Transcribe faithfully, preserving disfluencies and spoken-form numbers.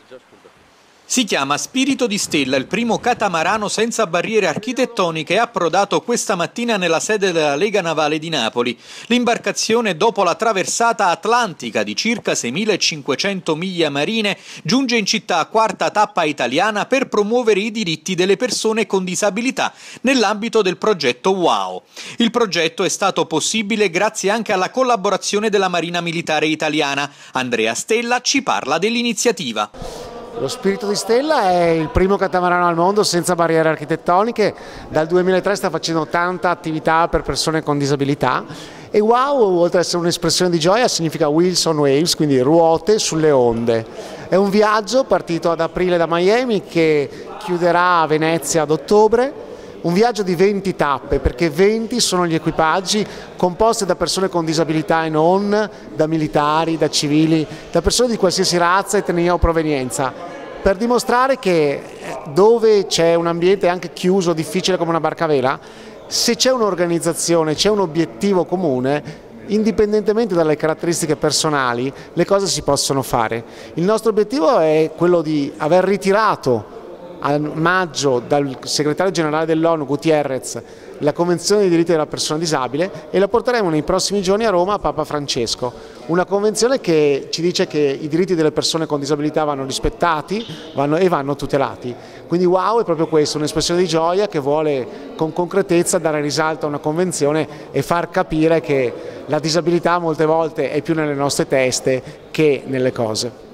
Si chiama Spirito di Stella, il primo catamarano senza barriere architettoniche è approdato questa mattina nella sede della Lega Navale di Napoli. L'imbarcazione, dopo la traversata atlantica di circa seimilacinquecento miglia marine, giunge in città, quarta tappa italiana, per promuovere i diritti delle persone con disabilità nell'ambito del progetto WOW. Il progetto è stato possibile grazie anche alla collaborazione della Marina Militare Italiana. Andrea Stella ci parla dell'iniziativa. Lo Spirito di Stella è il primo catamarano al mondo senza barriere architettoniche, dal duemilatré sta facendo tanta attività per persone con disabilità e WOW, oltre ad essere un'espressione di gioia, significa Wheels on Waves, quindi ruote sulle onde. È un viaggio partito ad aprile da Miami che chiuderà a Venezia ad ottobre. Un viaggio di venti tappe, perché venti sono gli equipaggi composti da persone con disabilità e non, da militari, da civili, da persone di qualsiasi razza, etnia o provenienza, per dimostrare che dove c'è un ambiente anche chiuso, difficile come una barca a vela, se c'è un'organizzazione, c'è un obiettivo comune, indipendentemente dalle caratteristiche personali, le cose si possono fare. Il nostro obiettivo è quello di aver ritirato a maggio dal segretario generale dell'ONU Gutierrez la Convenzione dei diritti della persona disabile e la porteremo nei prossimi giorni a Roma a Papa Francesco. Una convenzione che ci dice che i diritti delle persone con disabilità vanno rispettati vanno, e vanno tutelati. Quindi WOW è proprio questo, un'espressione di gioia che vuole con concretezza dare risalto a una convenzione e far capire che la disabilità molte volte è più nelle nostre teste che nelle cose.